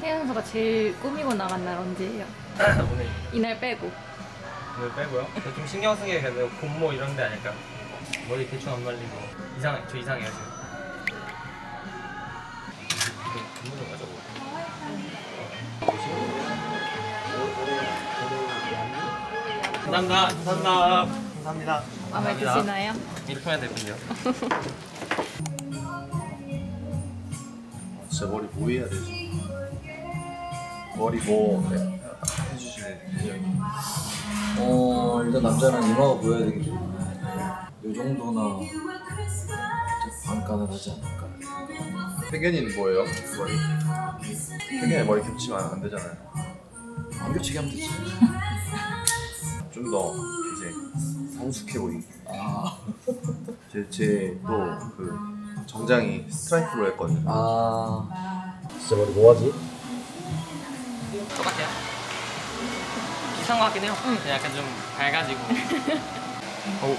태연 선수가 제일 꾸미고 나간 날 언제예요? 오늘. 이날 빼고. 오늘 빼고요? 저 좀 신경 쓰게 그래도 곰모 이런 데 아닐까. 머리 대충 안 말리고. 저 이상해요 지금. 곰모 좀 가져고. 감사합니다. 감사합니다. 감사합니다. 마음에 드시나요? 이렇게 하면 되군요. 진짜 머리 뭐 해야 되지? 머리 뭐 해주시네. 일단 남자는 이마가 보여야 되기 때문에 이 정도나 반가는 하지 않을까. 태견이는 뭐예요? 머리? 태견이 머리 겹치면 안 되잖아요. 안 겹치게 하면 되지. 좀 더 이제 성숙해 보이게. 아, 제또 그 정장이 스트라이프로 했거든요. 진짜 머리 뭐하지? 똑같아요. 비슷한 것 같긴 해요. 약간 좀 밝아지고. 어우.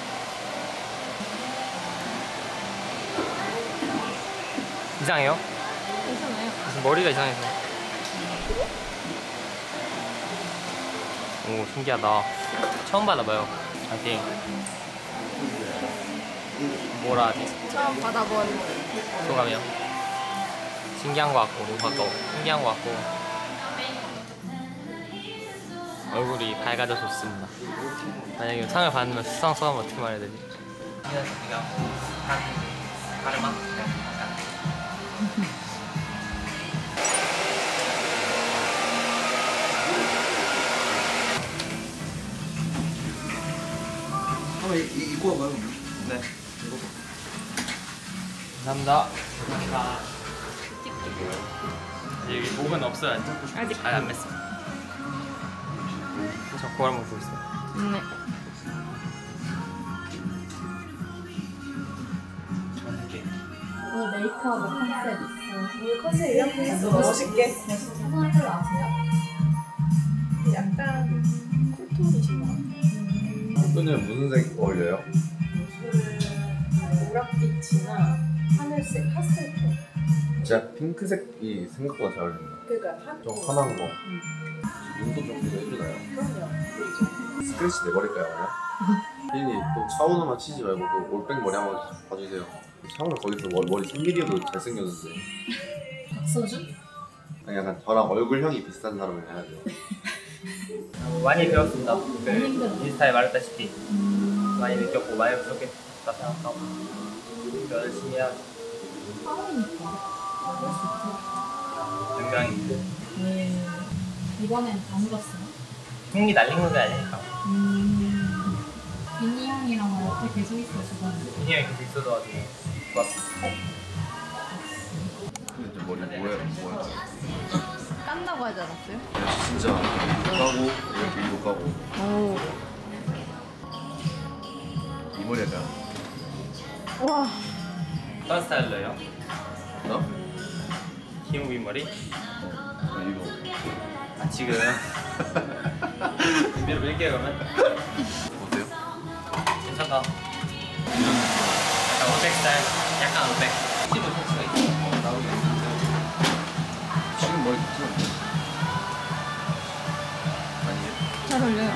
이상해요? 괜찮아요. 무슨 머리가 이상해서. 오, 신기하다. 처음 받아봐요. 하긴 뭐라 하지? 처음 받아본 소감이요? 신기한 것 같고 뭔가 신기한 것 같고 얼굴이 밝아져 좋습니다. 만약에 상을 받으면 수상 소감 어떻게 말해야 되지? 그냥 가르마? 한번 입고 와봐요. 네. 감사합니다. 감사합니다. 여기 목은 없어요. 아직 안 맸어. 저 거울 한번 보겠습니다. 네. 메이크업 컨셉 있어. 오늘 컨셉 이렇게 했어. 멋있게. 선호할 걸 아세요? 약간 쿨톤이신 것 같아요. 끈은 무슨 색 어울려요? 노랗빛이나 하늘색, 파스텔톤. 진짜 핑크색이 생각보다 잘 어울린다. 그러니까 좀 환한 거. 눈도 좀 그거 해주나요? 그럼요. 스크래치 내버릴까요 그냥? 피디님 또 차오노만 치지 말고 그 올백 머리 한번 봐주세요. 차오노 거기서 머리 3mm여도 잘생겼는데. 박서준? 아니 약간 저랑 얼굴형이 비슷한 사람을 해야 돼요. 많이 배웠습니다. 그 인스타에 말했다시피 많이 느꼈고 많이 부족했다 생각하고 열심히 해야지. 하우니까. 그럴 수 있죠. 건강히 이번엔 다 묻었어요. 흥미 날린 건 아니니까. 비니 형이랑 옆에 계속 있어, 주변에. 인형이 계속 있어줘가지고 좋았어. 근데 머리 뭐야? 깐다고 하지 않았어요? 진짜 이거 까고 이거 까고 오. 이 머리 약간 와. 어떤 스타일로요? 나? 긴 윗머리? 이거 아 지금 준비를 밀게요 그러면. 어때요? 괜찮다. 약간 오백 스타일. 약간 오백. 씹은 톡스가 있어. 나오네. 지금 머리 괜찮은데? 아니에요? 잘 어울려요.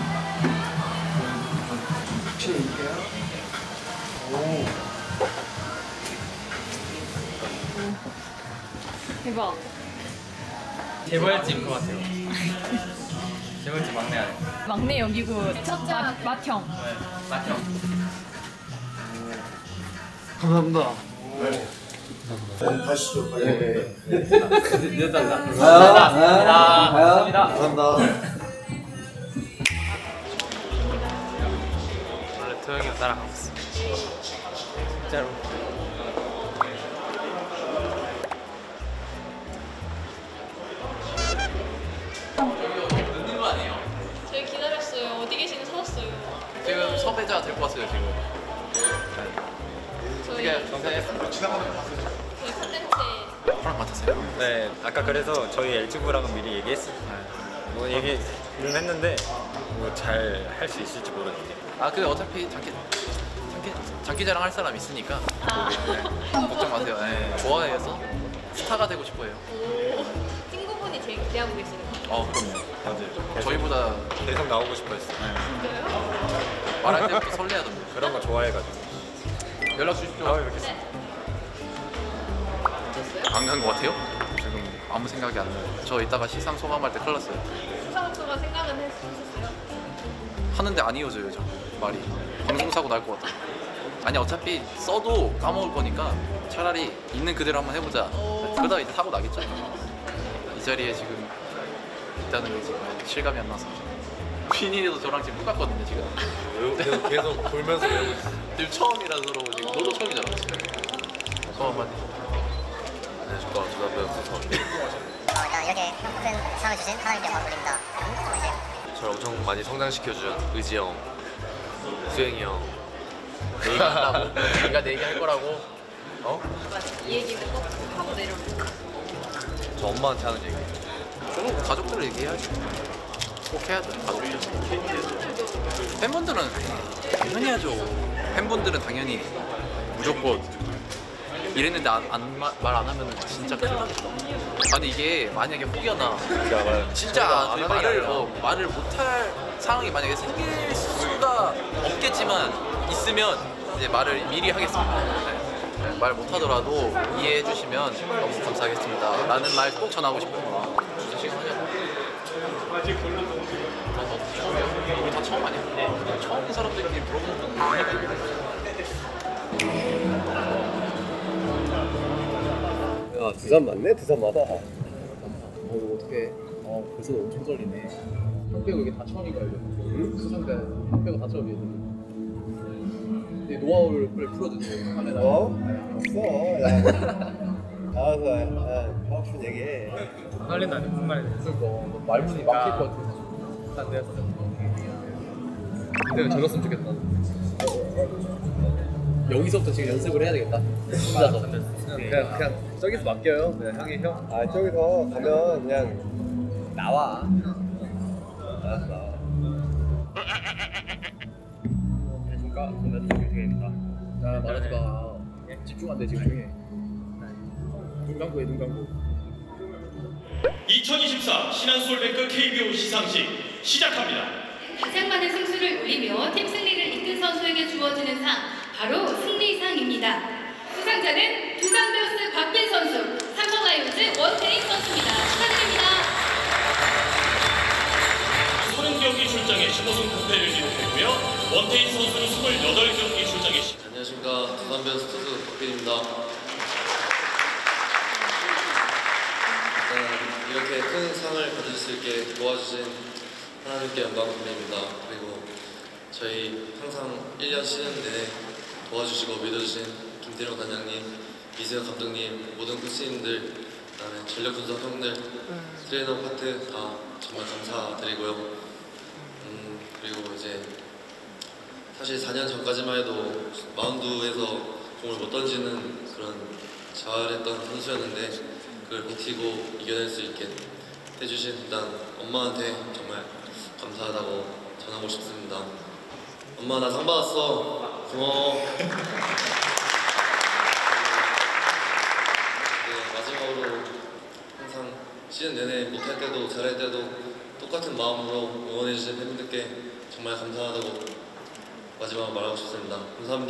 대박. 재벌집 것 같아요. 재벌집 막내 아니에요? 막내 여기고 첫째 맏형. 네, 맞죠? 감사합니다. 가시죠. 늦었다. 감사합니다. 감사합니다. 원래 도영이가 따라가고 있어. 진짜로. 저희 기다렸어요. 어디 계시는지 찾았어요. 지금 섭외자 데리고 왔어요 지금. 저희 정상했습니다. 저희 컨텐츠에 허락 맡았어요. 네, 아까 그래서 저희 LG부랑은 미리 얘기했어요. 뭐 얘기는 했는데 뭐 잘 할 수 있을지 모르겠네요. 아 근데 어차피 장기자랑 할 사람 있으니까 걱정 마세요. 네. 좋아해서 스타가 되고 싶어요. 오, 친구분 되게 기대하고 계시는 거. 그럼요. 맞아요. 저희보다 계속 나오고 싶어 했어. 말할 때부터 설레하던데. 그런 거 좋아해가지고. 연락 주십시오. 아, 이렇게 안 간 것 같아요? 지금 아무 생각이 안 나요. 저 이따가 시상 소감할 때 큰일 났어요. 수상 오빠가 생각은 했었어요. 하는데 안 이어져요, 자꾸 말이. 방송사고 날 것 같아요. 아니 어차피 써도 까먹을 거니까 차라리 있는 그대로 한번 해보자. 그러다 이제 사고 나겠죠. 이 자리에 지금 있다는 게 지금 실감이 안 나서. 핀이도 저랑 지금 똑같거든요 지금. 계속 돌면서 외우고 있어. 지금 처음이라서 그러고 지금 너도 처음이잖아. 소감 한마디. 안녕하십니까. 주담배였어. 일단 이렇게 큰 상을 주신 하나님께 감사드립니다. 저를 엄청 많이 성장시켜준 의지 형, 수영이 형. 얘기한다고? 네가 내 얘기할 거라고? 어? 이 얘기는 꼭 하고 내려오고. 저 엄마한테 하는 얘기. 저는 가족들 얘기해야지. 꼭 해야죠. 가족들. 팬분들은 당연히 하죠. 팬분들은 당연히 무조건 이랬는데 말 안 하면 진짜 큰일 나겠다. 아니 이게 만약에 혹여나 진짜 말을 못할 상황이 만약에 생길 수가 없겠지만 있으면 이제 말을 미리 하겠습니다. 네, 말 못하더라도 이해해 주시면 너무 감사하겠습니다 라는 말 꼭 전하고 싶어요. 진짜 시간 하냐고. 처음이야? 우리 다 처음 아니야? 처음인 사람들끼리 물어보는 건 야, 두산 맞네? 두산 맞아. 어떡해. 벌써 엄청 떨리네. 형 빼고 이게 다 처음인가 이거? 수상대 형 빼고 다 처음이야. 이 노하우를 빨리 풀어주세요. 뭐? 없어. 알았어. 하고 싶은 얘기해. 떨린다니 무슨 말이야? 그러니까 말문이 막힐 것 같아. 난 내가 근데 저랬으면 좋겠다. 여기서부터 지금 연습을 해야 되겠다. 혼자서. 그냥 저기서 맡겨요. 그냥 형이 형. 아 저기서 가면 그냥 나와. 알았어. 나와. 안녕하십니까. 건너뛰기 교생입니다. 야 말하지 마. 집중 안 돼. 지금 조용해. 눈 감고 해. 눈 감고. 2024 신한솔뱅크 KBO 시상식 시작합니다. 가장 많은 승수를 올리며 팀 승리를 이끈 선수에게 주어지는 상, 바로 승리상입니다. 수상자는 두산베어스 곽빈 선수, 삼성라이온즈 원태인 선수입니다. 축하드립니다. 30경기 출장에 15승 9패를 기록했고요. 원태인 선수는 28경기 출장에 안녕하십니까. 두산베어스 투수 곽빈입니다. 일단 이렇게 큰 상을 받을 수 있게 도와주신 하나님께 영광 드립니다. 그리고 저희 항상 1년 쉬는 내내 도와주시고 믿어주신 김태령 단장님, 이수영 감독님, 모든 코치님들, 그다음에 전력 분석 형들, 트레이너 파트 다 정말 감사드리고요. 그리고 이제 사실 4년 전까지만 해도 마운드에서 공을 못 던지는 그런 잘했던 선수였는데 그걸 버티고 이겨낼 수 있게 해주신 일단 엄마한테 정말 감사하다고 전하고 싶습니다. 엄마 나 상 받았어. 고마워. 네, 마지막으로 항상 시즌 내내 못할 때도 잘할 때도 똑같은 마음으로 응원해주신 팬분들께 정말 감사하다고 마지막으로 말하고 싶습니다. 감사합니다.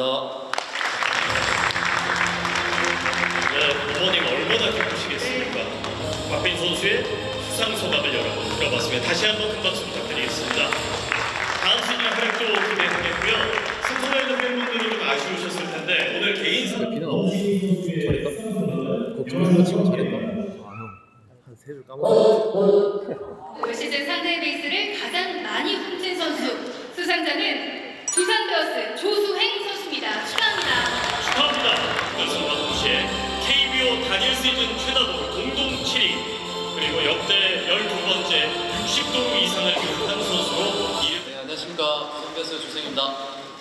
어머님 얼마나 기쁘시겠습니까? 곽빈 선수의 수상 소감을 여러분 들어봤으면 다시 한번 큰 박수 부탁드리겠습니다. 다음 시즌 활약도 기대하겠고요. 삼성라이온 팬분들은 좀 아쉬우셨을 텐데 오늘 개인 비는 안 잘했다. 걱정한 거 치고 잘했다. 한 세 줄 까먹었어. 올 시즌 상대 베이스를 가장 많이 훔친 선수, 수상자는 두산베어스 조수행 선수입니다. 축하합니다. 축하합니다. 연승과 동시에 KBO 단일 시즌 최다도 공동 7위 그리고 역대 12번째 60도 이상을 기록한 선수로 네, 안녕하십니까. 두산베어스 조생입니다.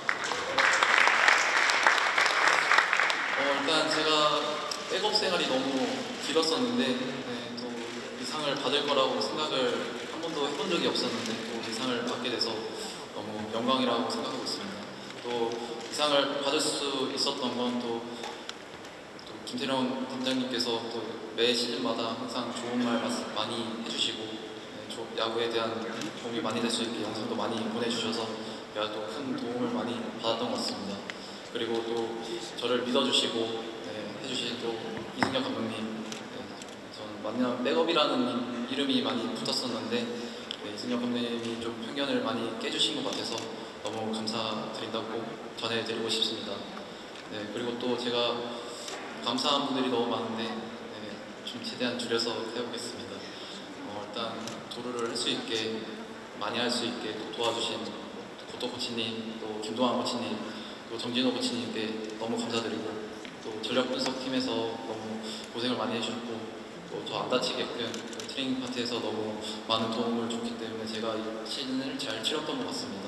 일단 제가 백업 생활이 너무 길었었는데 또 이 상을 받을 거라고 생각을 한 번도 해본 적이 없었는데 또 이 상을 받게 돼서 너무 영광이라고 생각하고 있습니다. 또 이 상을 받을 수 있었던 건 또 김태령 팀장님께서 또 매 시즌마다 항상 좋은 말 많이 해주시고 야구에 대한 도움이 많이 될 수 있게 영상도 많이 보내주셔서 제가 또 큰 도움을 많이 받았던 것 같습니다. 그리고 또 저를 믿어주시고 해주신 또 이승엽 감독님, 저는 만년 백업이라는 이름이 많이 붙었었는데 이승엽 감독님이 좀 편견을 많이 깨주신 것 같아서 너무 감사드린다고 전해드리고 싶습니다. 그리고 또 제가 감사한 분들이 너무 많은데 좀 최대한 줄여서 해보겠습니다. 일단 도루를 할 수 있게 많이 할 수 있게 또 도와주신 고토 코치님, 또 김동환 코치님, 또 정진호 코치님께 너무 감사드리고 또 전력 분석팀에서 너무 고생을 많이 해주셨고 또 저 안 다치게끔 트레이닝 파트에서 너무 많은 도움을 줬기 때문에 제가 이 시즌을 잘 치렀던 것 같습니다.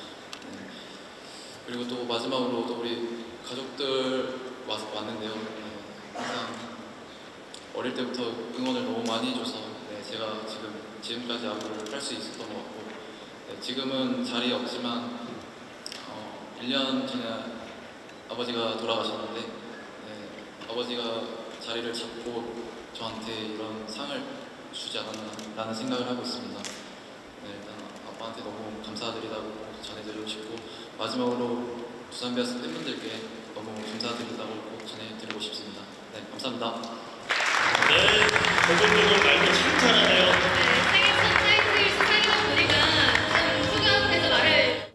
그리고 또 마지막으로 또 우리 가족들 왔는데요. 항상 어릴 때부터 응원을 너무 많이 해줘서 제가 지금까지 야구를 할 수 있었던 것 같고 지금은 자리에 없지만 1년 전에 아버지가 돌아가셨는데 아버지가 자리를 잡고 저한테 이런 상을 주지 않았나라는 생각을 하고 있습니다. 일단 아빠한테 너무 감사드리다고 전해드리고 싶고 마지막으로 두산 베어스 팬분들께 너무 감사드린다고 꼭 전해드리고 싶습니다. 감사합니다. 네, 조금 말도 참 잘하네요. 생애 첫 타이틀 수상이다 보니까 좀 소감해서 말을.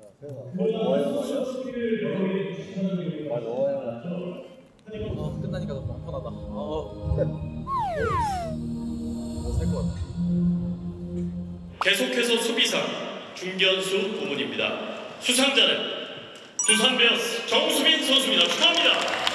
끝나니까 너무 편하다. 살것 같아. 계속해서 수비상 중견수 부문입니다. 수상자는 두산 베어스 정수빈 선수입니다. 축하합니다.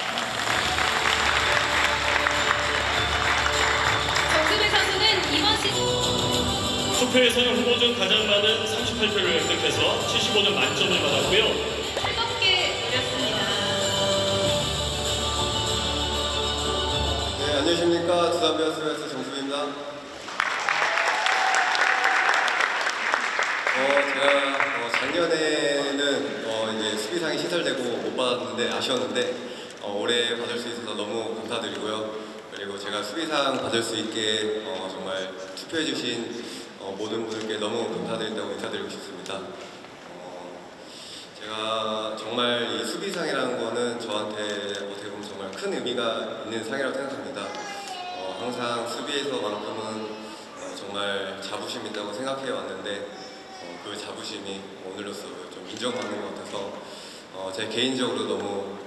정수빈 선수는 이번 시즌 투표에서는 후보 중 가장 많은 38표를 획득해서 75점 만점을 받았고요. 뜨겁게 노렸습니다. 안녕하십니까. 두산 베어스 정수빈입니다. 제가 작년에는 이제 수비상이 신설되고 못 받았는데 아쉬웠는데 올해 받을 수 있어서 너무 감사드리고요. 그리고 제가 수비상 받을 수 있게 정말 투표해주신 모든 분들께 너무 감사드린다고 인사드리고 싶습니다. 제가 정말 이 수비상이라는 거는 저한테 어떻게 보면 정말 큰 의미가 있는 상이라고 생각합니다. 항상 수비에서만큼은 정말 자부심 있다고 생각해 왔는데 그 자부심이 오늘로써 좀 인정받는 것 같아서 제 개인적으로 너무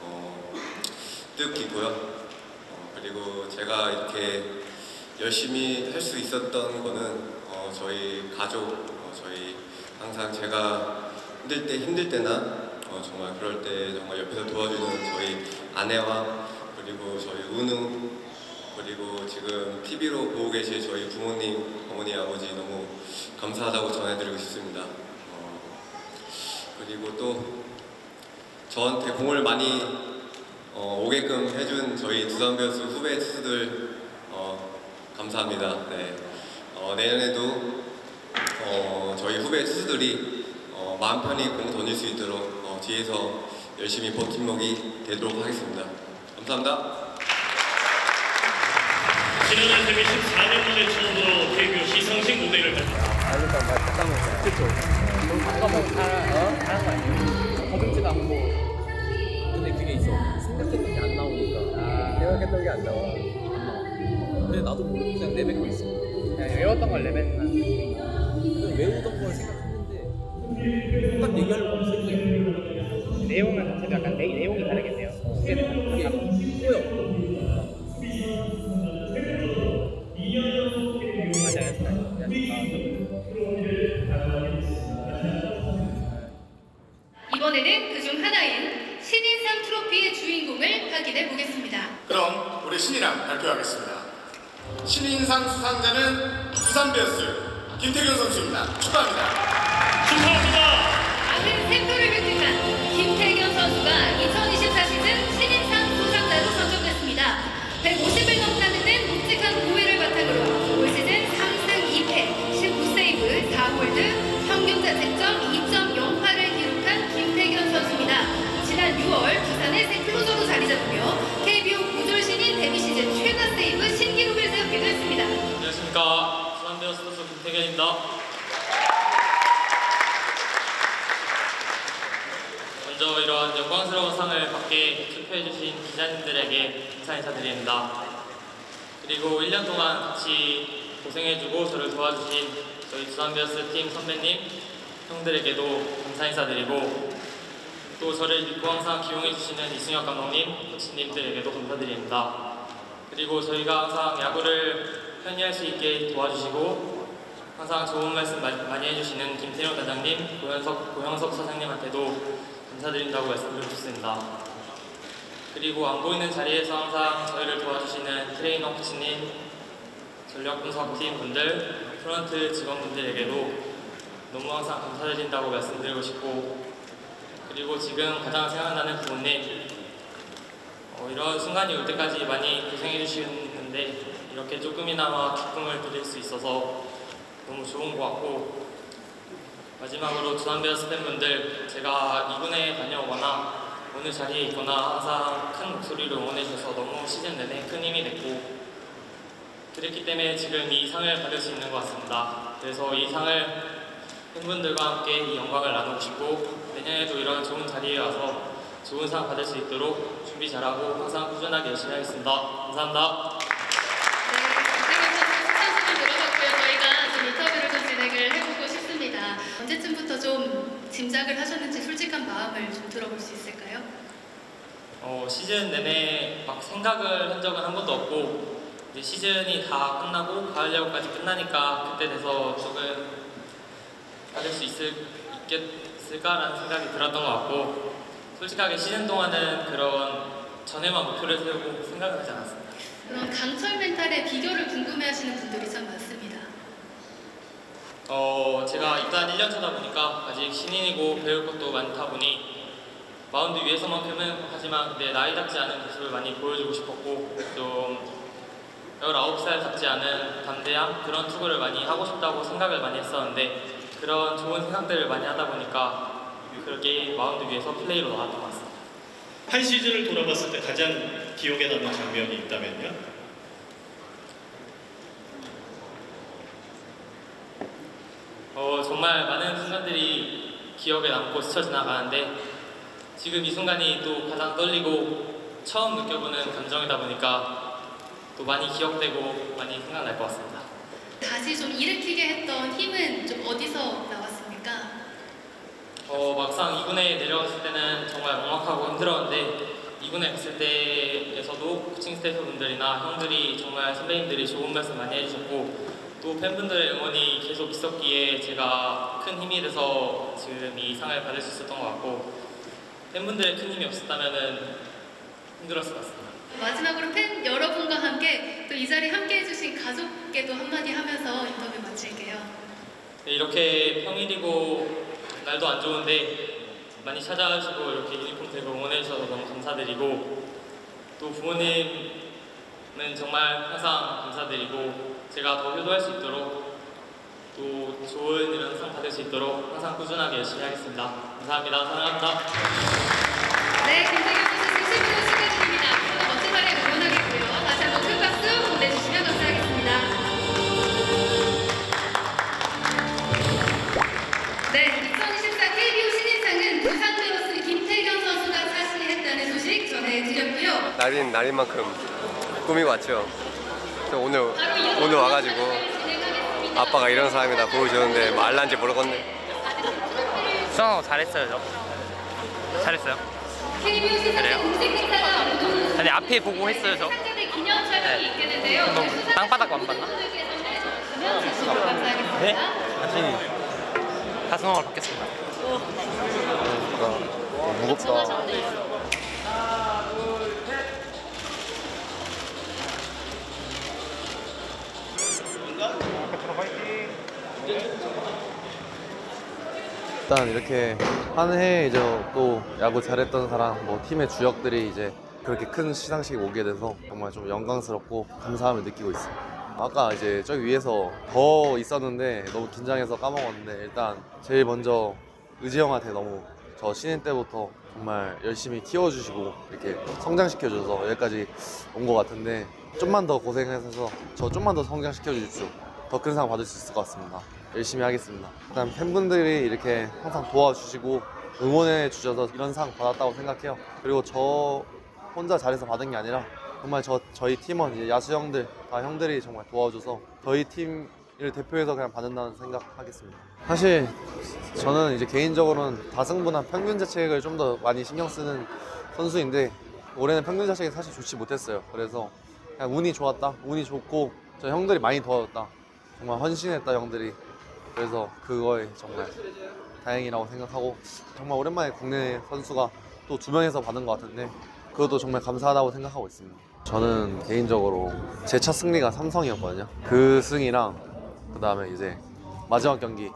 뜻깊고요. 그리고 제가 이렇게 열심히 할 수 있었던 거는 저희 가족, 저희 항상 제가 힘들 때나 정말 그럴 때 정말 옆에서 도와주는 저희 아내와 그리고 저희 은우 그리고 지금 TV로 보고 계실 저희 부모님, 어머니, 아버지 너무 감사하다고 전해드리고 싶습니다. 그리고 또 저한테 공을 많이 오게끔 해준 저희 두산 베어스 후배 투수들 감사합니다. 내년에도 저희 후배 투수들이 마음 편히 공 던질 수 있도록 뒤에서 열심히 버팀목이 되도록 하겠습니다. 감사합니다. 지난해 데뷔 14년 만에 처음으로 KBO 시상식 무대를 거듭지도 않고 근데 그게 있어. 생각했던 게 안 나오니까 생각했던 게 안 나와. 근데 나도 모르고 그냥 내뱉고 있어. 그냥 외웠던 걸 내뱉나. 외우던 걸 생각했는데 딱 얘기하려고 하면 슬프게 내용은 사실 약간 내용이 다르겠네요. 그게 후회 이번에는 그중 하나인 신인상 트로피의 주인공을 확인해 보겠습니다. 그럼 우리 신인상 발표하겠습니다. 신인상 수상자는 두산 베어스 김태균 선수입니다. 축하합니다. 축하합니다. 93표를 획득한 김태균 선수가 2024 시즌 신인상 수상자로 선정됐습니다. 150을 넘나드는 묵직한 고회를 바탕으로 올 시즌 3승 2패, 19세이브, 4홀드, 평균 자책점 2.08을 기록한 김태균 선수입니다. 지난 6월 두산의 새 클로저로 자리 잡으며 KBO 고졸 신인 축하드립니다. 먼저 이러한 영광스러운 상을 받게 투표해주신 기자님들에게 감사 인사드립니다. 그리고 1년 동안 같이 고생해주고 저를 도와주신 저희 두산베어스 팀 선배님, 형들에게도 감사 인사드리고 또 저를 믿고 항상 기용해주시는 이승엽 감독님, 코치님들에게도 감사드립니다. 그리고 저희가 항상 야구를 편리할 수 있게 도와주시고 항상 좋은 말씀 많이 해주시는 김태룡 단장님, 고형석 사장님한테도 감사드린다고 말씀드리고 싶습니다. 그리고 안 보이는 자리에서 항상 저희를 도와주시는 트레이너 코치님, 전력 분석팀 분들, 프런트 직원분들에게도 너무 항상 감사드린다고 말씀드리고 싶고 그리고 지금 가장 생각나는 부모님 이런 순간이 올 때까지 많이 고생해 주시는데 이렇게 조금이나마 기쁨을 드릴 수 있어서 너무 좋은 것 같고 마지막으로 두산베어스 팬분들 제가 2군에 다녀오거나 오늘 자리에 있거나 항상 큰 목소리로 응원해 주셔서 너무 시즌 내내 큰 힘이 됐고 그랬기 때문에 지금 이 상을 받을 수 있는 것 같습니다. 그래서 이 상을 팬분들과 함께 이 영광을 나누고 싶고 내년에도 이런 좋은 자리에 와서 좋은 상 받을 수 있도록 준비 잘하고 항상 꾸준하게 열심히 하겠습니다. 감사합니다. 저희가 좀 인터뷰를 좀 진행을 해보고 싶습니다. 언제쯤부터 좀 짐작을 하셨는지 솔직한 마음을 좀 들어볼 수 있을까요? 시즌 내내 막 생각을 한 적은 한 번도 없고 이제 시즌이 다 끝나고 가을 야구까지 끝나니까 그때 돼서 조금 받을 수 있겠을까라는 생각이 들었던 것 같고 솔직하게 시즌 동안은 그런 전에만 목표를 세우고 생각을 하지 않았습니다. 그럼 강철 멘탈의 비결을 궁금해하시는 분들이 참 많습니다. 제가 입단 1년 차다 보니까 아직 신인이고 배울 것도 많다 보니 마운드 위에서만큼은 하지만 내 나이답지 않은 모습을 많이 보여주고 싶었고 좀 19살답지 않은 담대함 그런 투구를 많이 하고 싶다고 생각을 많이 했었는데 그런 좋은 생각들을 많이 하다 보니까 그렇게 마운드 위에서 플레이로 나왔던 것 같습니다. 한 시즌을 돌아봤을 때 가장 기억에 남는 장면이 있다면요? 정말 많은 순간들이 기억에 남고 스쳐 지나가는데 지금 이 순간이 또 가장 떨리고 처음 느껴보는 감정이다 보니까 또 많이 기억되고 많이 생각날 것 같습니다. 다시 좀 일으키게 했던 힘은 좀 어디서 나왔습니까? 막상 2군에 내려갔을 때는 정말 막막하고 힘들었는데 2군에 갔을 때에서도 코칭 스태프분들이나 형들이 정말 선배님들이 좋은 말씀 많이 해주셨고 또 팬분들의 응원이 계속 있었기에 제가 큰 힘이 돼서 지금 이 상을 받을 수 있었던 것 같고 팬분들의 큰 힘이 없었다면 힘들었을 것 같습니다. 마지막으로 팬 여러분과 함께 또 이 자리에 함께 해주신 가족께도 한마디 하면서 인터뷰 마칠게요. 네, 이렇게 평일이고 날도 안 좋은데 많이 찾아주시고 이렇게 유니폼 들고 응원해 주셔서 너무 감사드리고 또 부모님은 정말 항상 감사드리고 제가 더 효도할 수 있도록 또 좋은 이런 상 받을 수 있도록 항상 꾸준하게 열심히 하겠습니다. 감사합니다. 사랑합니다. 네, 김태경 선수 진심으로 축하드립니다. 앞으로 멋진 발에 응원하겠고요. 다시 한번 큰 박수 보내주시면 감사하겠습니다. 네, 2024 KBO 신인상은 두산베어스 김태경 선수가 차지했다는 소식 전해드렸고요. 날인 만큼 꿈이 왔죠. 오늘 와가지고 아빠가 이런 사람이다 보여주는데 말란지 모르겠네. 수상 잘했어요, 저. 잘했어요. 그래요? 아니 앞에 보고 했어요, 저. 기념 촬영이 있겠는데요. 땅바닥 안 봤나? 네? 다시 가슴으로 받겠습니다. 무겁다. 일단 이렇게 한 해 이제 또 야구 잘했던 사람, 뭐 팀의 주역들이 이제 그렇게 큰 시상식에 오게 돼서 정말 좀 영광스럽고 감사함을 느끼고 있어요. 아까 이제 저기 위에서 더 있었는데 너무 긴장해서 까먹었는데 일단 제일 먼저 의지 형한테 너무 저 신인 때부터 정말 열심히 키워주시고 이렇게 성장시켜줘서 여기까지 온 것 같은데 좀만 더 고생해서 저 좀만 더 성장시켜 주십시오. 더 큰 상 받을 수 있을 것 같습니다. 열심히 하겠습니다. 일단 팬분들이 이렇게 항상 도와주시고 응원해 주셔서 이런 상 받았다고 생각해요. 그리고 저 혼자 잘해서 받은 게 아니라 정말 저희 팀원 이제 야수 형들 다 형들이 정말 도와줘서 저희 팀을 대표해서 그냥 받는다는 생각하겠습니다. 사실 저는 이제 개인적으로는 다승부나 평균 자책을 좀 더 많이 신경 쓰는 선수인데 올해는 평균 자책이 사실 좋지 못했어요. 그래서 그냥 운이 좋았다, 운이 좋고 저 형들이 많이 도와줬다, 정말 헌신했다 형들이. 그래서 그거에 정말 다행이라고 생각하고 정말 오랜만에 국내 선수가 또 2명에서 받은 것 같은데 그것도 정말 감사하다고 생각하고 있습니다. 저는 개인적으로 제 첫 승리가 삼성이었거든요. 그 승이랑 그 다음에 이제 마지막 경기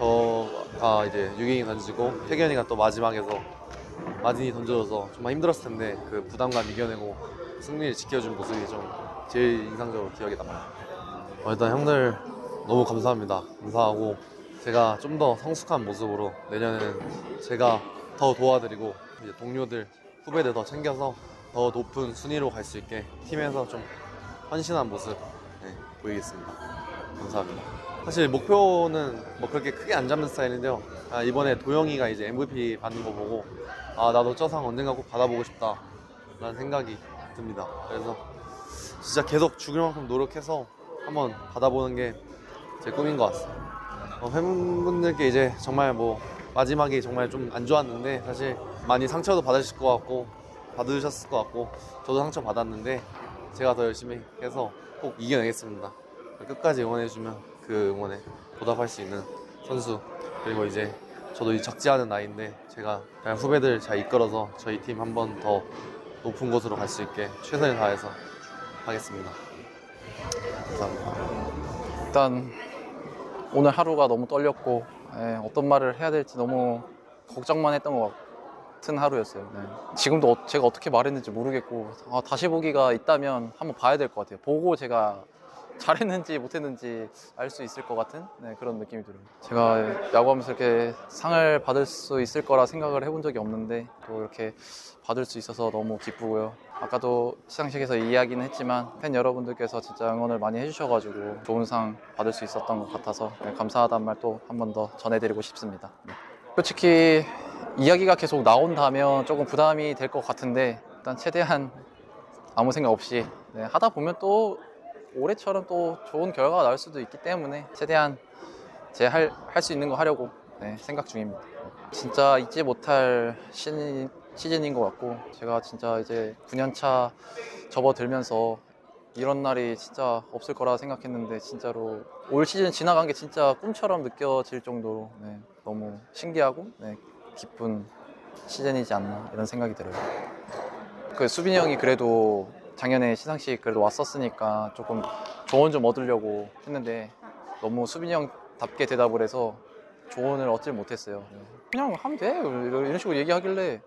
저가 이제 유경이 던지고 태견이가 또 마지막에서 마진이 던져줘서 정말 힘들었을 텐데 그 부담감 이겨내고 승리를 지켜준 모습이 좀 제일 인상적으로 기억에 남아요. 일단 형들 너무 감사합니다. 감사하고 제가 좀 더 성숙한 모습으로 내년에는 제가 더 도와드리고 이제 동료들, 후배들 더 챙겨서 더 높은 순위로 갈 수 있게 팀에서 좀 헌신한 모습 보이겠습니다. 감사합니다. 사실 목표는 뭐 그렇게 크게 안 잡는 스타일인데요. 이번에 도영이가 이제 MVP 받는 거 보고 나도 저 상 언젠가 꼭 받아보고 싶다 라는 생각이 듭니다. 그래서 진짜 계속 죽을 만큼 노력해서 한번 받아보는 게 제 꿈인 것 같습니다. 팬분들께 이제 정말 뭐 마지막이 정말 좀 안 좋았는데 사실 많이 상처도 받으실 것 같고 받으셨을 것 같고 저도 상처 받았는데 제가 더 열심히 해서 꼭 이겨내겠습니다. 끝까지 응원해주면 그 응원에 보답할 수 있는 선수, 그리고 이제 저도 이 적지 않은 나이인데 제가 그냥 후배들 잘 이끌어서 저희 팀 한 번 더 높은 곳으로 갈 수 있게 최선을 다해서 하겠습니다. 감사합니다. 일단 오늘 하루가 너무 떨렸고 어떤 말을 해야 될지 너무 걱정만 했던 것 같은 하루였어요. 지금도 제가 어떻게 말했는지 모르겠고 다시 보기가 있다면 한번 봐야 될 것 같아요. 보고 제가 잘했는지 못했는지 알 수 있을 것 같은 그런 느낌이 들어요. 제가 야구하면서 이렇게 상을 받을 수 있을 거라 생각을 해본 적이 없는데 또 이렇게 받을 수 있어서 너무 기쁘고요. 아까도 시상식에서 이야기는 했지만 팬 여러분들께서 진짜 응원을 많이 해주셔가지고 좋은 상 받을 수 있었던 것 같아서 감사하다는 말 또 한 번 더 전해드리고 싶습니다. 솔직히 이야기가 계속 나온다면 조금 부담이 될 것 같은데 일단 최대한 아무 생각 없이 하다 보면 또 올해처럼 또 좋은 결과가 나올 수도 있기 때문에 최대한 제 할 수 있는 거 하려고 생각 중입니다. 진짜 잊지 못할 시즌인 것 같고 제가 진짜 이제 9년차 접어들면서 이런 날이 진짜 없을 거라 생각했는데 진짜로 올 시즌 지나간 게 진짜 꿈처럼 느껴질 정도로 너무 신기하고 기쁜 시즌이지 않나 이런 생각이 들어요. 그 수빈이 형이 그래도 작년에 시상식 그래도 왔었으니까 조금 조언 좀 얻으려고 했는데 너무 수빈이 형답게 대답을 해서 조언을 얻질 못했어요. 그냥 하면 돼 이런 식으로 얘기하길래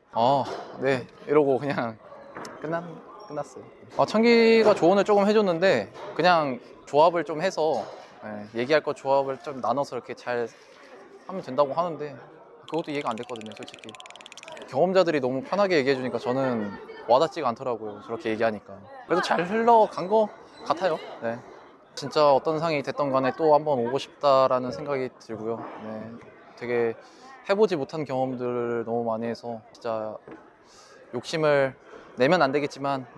네 이러고 그냥 끝났어요. 창기가 조언을 조금 해줬는데 그냥 조합을 좀 해서 얘기할 거 조합을 좀 나눠서 이렇게 잘 하면 된다고 하는데 그것도 이해가 안 됐거든요. 솔직히 경험자들이 너무 편하게 얘기해 주니까 저는 와닿지가 않더라고요. 저렇게 얘기하니까. 그래도 잘 흘러간 것 같아요. 진짜 어떤 상이 됐던 간에 또 한번 오고 싶다라는 생각이 들고요. 되게 해보지 못한 경험들을 너무 많이 해서 진짜 욕심을 내면 안 되겠지만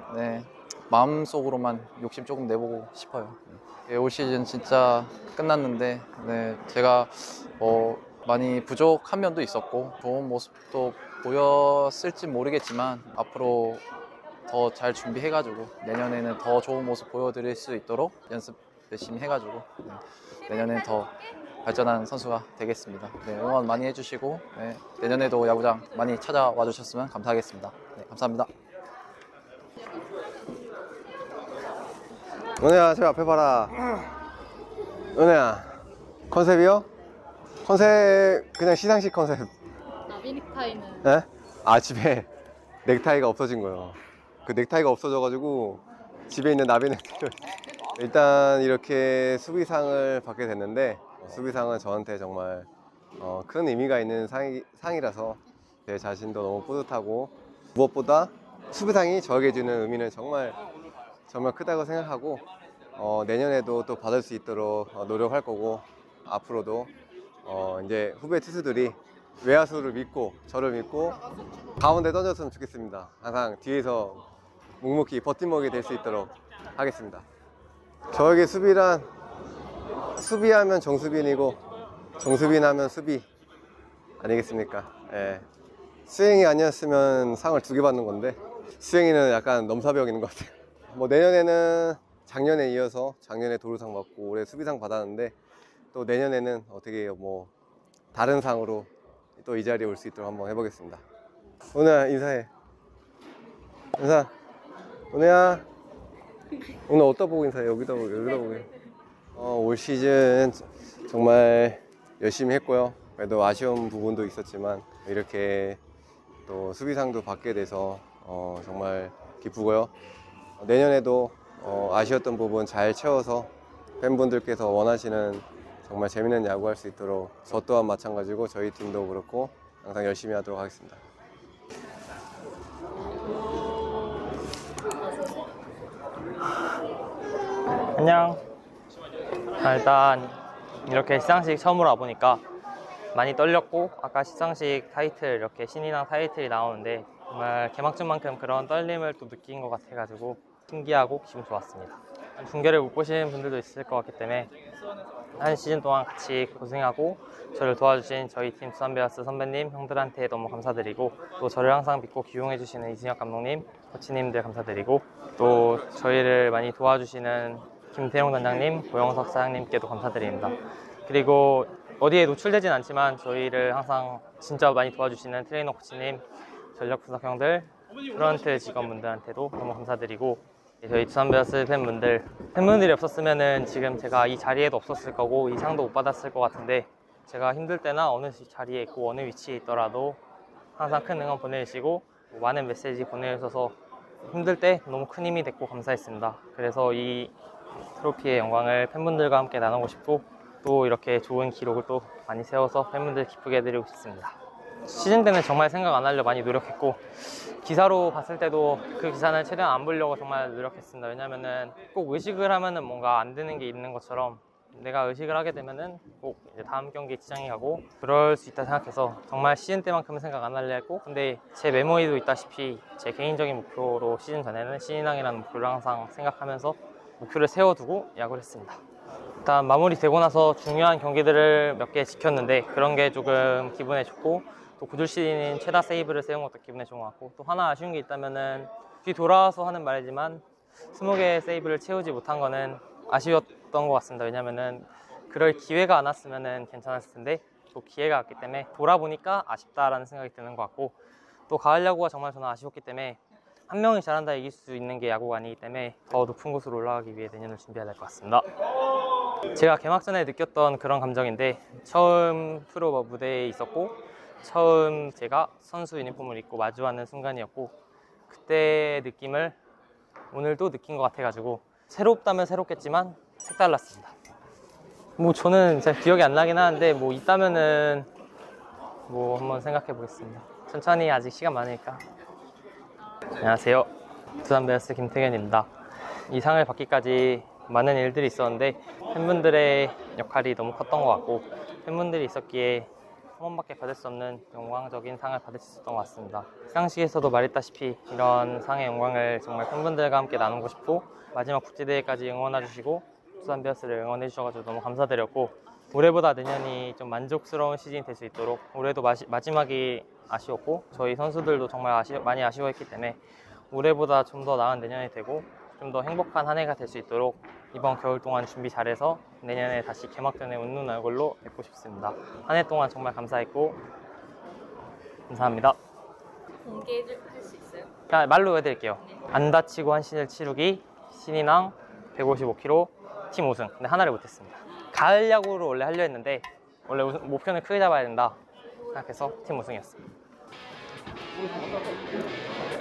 마음속으로만 욕심 조금 내보고 싶어요. 올 시즌 진짜 끝났는데 제가 많이 부족한 면도 있었고 좋은 모습도 보였을지 모르겠지만 앞으로 더 잘 준비해가지고 내년에는 더 좋은 모습 보여드릴 수 있도록 연습 열심히 해가지고 내년엔 더 발전한 선수가 되겠습니다. 응원 많이 해주시고 내년에도 야구장 많이 찾아와 주셨으면 감사하겠습니다. 감사합니다. 은혜야, 저 앞에 봐라. 은혜야, 컨셉이요? 컨셉 그냥 시상식 컨셉. 나비 넥타이는? 집에 넥타이가 없어진 거예요. 그 넥타이가 없어져가지고 집에 있는 나비 넥타이를 일단 이렇게 수비상을 받게 됐는데 수비상은 저한테 정말 큰 의미가 있는 상이라서 제 자신도 너무 뿌듯하고 무엇보다 수비상이 저에게 주는 의미는 정말 크다고 생각하고 내년에도 또 받을 수 있도록 노력할 거고 앞으로도 이제 후배 투수들이 외야수를 믿고 저를 믿고 가운데 던졌으면 좋겠습니다. 항상 뒤에서 묵묵히 버팀목이 될 수 있도록 하겠습니다. 저에게 수비란 수비하면 정수빈이고 정수빈 하면 수비 아니겠습니까? 예. 수행이 아니었으면 상을 2개 받는 건데 수행이는 약간 넘사벽 있는 것 같아요. 뭐 내년에는 작년에 이어서 작년에 도루상 받고 올해 수비상 받았는데 또 내년에는 어떻게 뭐 다른 상으로 또 이 자리에 올 수 있도록 한번 해보겠습니다. 오늘 인사해. 인사. 오늘야. 오늘 어디다 보고 인사해? 여기다 보고. 올 시즌 정말 열심히 했고요. 그래도 아쉬운 부분도 있었지만 이렇게 또 수비상도 받게 돼서 정말 기쁘고요. 내년에도 아쉬웠던 부분 잘 채워서 팬분들께서 원하시는 정말 재밌는 야구할 수 있도록 저 또한 마찬가지고 저희 팀도 그렇고 항상 열심히 하도록 하겠습니다. 안녕. 일단 이렇게 시상식 처음으로 와보니까 많이 떨렸고 아까 시상식 타이틀 이렇게 신인왕 타이틀이 나오는데 정말 개막전만큼 그런 떨림을 또 느낀 것 같아가지고 신기하고 기분 좋았습니다. 중계를 못 보신 분들도 있을 것 같기 때문에 한 시즌 동안 같이 고생하고 저를 도와주신 저희 팀 두산베어스 선배님, 형들한테 너무 감사드리고 또 저를 항상 믿고 기용해주시는 이승엽 감독님, 코치님들 감사드리고 또 저희를 많이 도와주시는 김태용 단장님, 고영석 사장님께도 감사드립니다. 그리고 어디에 노출되진 않지만 저희를 항상 진짜 많이 도와주시는 트레이너 코치님, 전력 분석 형들, 프런트 직원분들한테도 너무 감사드리고 저희 두산베어스 팬분들이 없었으면 지금 제가 이 자리에도 없었을 거고 이 상도 못 받았을 것 같은데 제가 힘들 때나 어느 자리에 있고 어느 위치에 있더라도 항상 큰 응원 보내주시고 많은 메시지 보내주셔서 힘들 때 너무 큰 힘이 됐고 감사했습니다. 그래서 이 트로피의 영광을 팬분들과 함께 나누고 싶고 또 이렇게 좋은 기록을 또 많이 세워서 팬분들 기쁘게 해드리고 싶습니다. 시즌 때는 정말 생각 안 하려 많이 노력했고 기사로 봤을 때도 그 기사는 최대한 안 보려고 정말 노력했습니다. 왜냐면은 꼭 의식을 하면은 뭔가 안 되는 게 있는 것처럼 내가 의식을 하게 되면은 꼭 이제 다음 경기에 지장이 가고 그럴 수 있다 생각해서 정말 시즌 때만큼은 생각 안 하려 했고 근데 제 메모에도 있다시피 제 개인적인 목표로 시즌 전에는 신인왕이라는 목표를 항상 생각하면서 목표를 세워두고 야구를 했습니다. 일단 마무리되고 나서 중요한 경기들을 몇 개 지켰는데 그런 게 조금 기분에 좋고 또 고졸 시즌인 최다 세이브를 세운 것도 기분에 좋은 것 같고 또 하나 아쉬운 게 있다면은 뒤 돌아와서 하는 말이지만 20개 세이브를 채우지 못한 거는 아쉬웠던 것 같습니다. 왜냐면은 그럴 기회가 안 왔으면은 괜찮았을 텐데 또 기회가 왔기 때문에 돌아보니까 아쉽다라는 생각이 드는 것 같고 또 가을 야구가 정말 저는 아쉬웠기 때문에 한 명이 잘한다 이길 수 있는 게 야구가 아니기 때문에 더 높은 곳으로 올라가기 위해 내년을 준비해야 될 것 같습니다. 제가 개막전에 느꼈던 그런 감정인데 처음 프로 무대에 있었고 처음 제가 선수 유니폼을 입고 마주하는 순간이었고 그때 느낌을 오늘도 느낀 것 같아가지고 새롭다면 새롭겠지만 색달랐습니다. 뭐 저는 잘 기억이 안 나긴 하는데 뭐 있다면은 뭐 한번 생각해 보겠습니다. 천천히 아직 시간 많으니까. 안녕하세요. 두산베어스 김태균입니다. 이 상을 받기까지 많은 일들이 있었는데 팬분들의 역할이 너무 컸던 것 같고 팬분들이 있었기에 한 번밖에 받을 수 없는 영광적인 상을 받을 수 있었던 것 같습니다. 시상식에서도 말했다시피 이런 상의 영광을 정말 팬분들과 함께 나누고 싶고 마지막 국제대회까지 응원해주시고 두산베어스를 응원해주셔서 너무 감사드렸고 올해보다 내년이 좀 만족스러운 시즌이 될 수 있도록 올해도 마지막이 아쉬웠고 저희 선수들도 정말 많이 아쉬워했기 때문에 올해보다 좀 더 나은 내년이 되고 좀 더 행복한 한 해가 될 수 있도록 이번 겨울 동안 준비 잘해서 내년에 다시 개막전에 웃는 얼굴로 뵙고 싶습니다. 한 해 동안 정말 감사했고 감사합니다. 공개를 할 수 있어요? 말로 해드릴게요. 안 다치고 한 시즌을 치르기, 신인왕, 155kg, 팀 우승. 근데 하나를 못했습니다. 가을 야구로 원래 하려 했는데 원래 목표는 크게 잡아야 된다 생각해서 팀 우승이었습니다.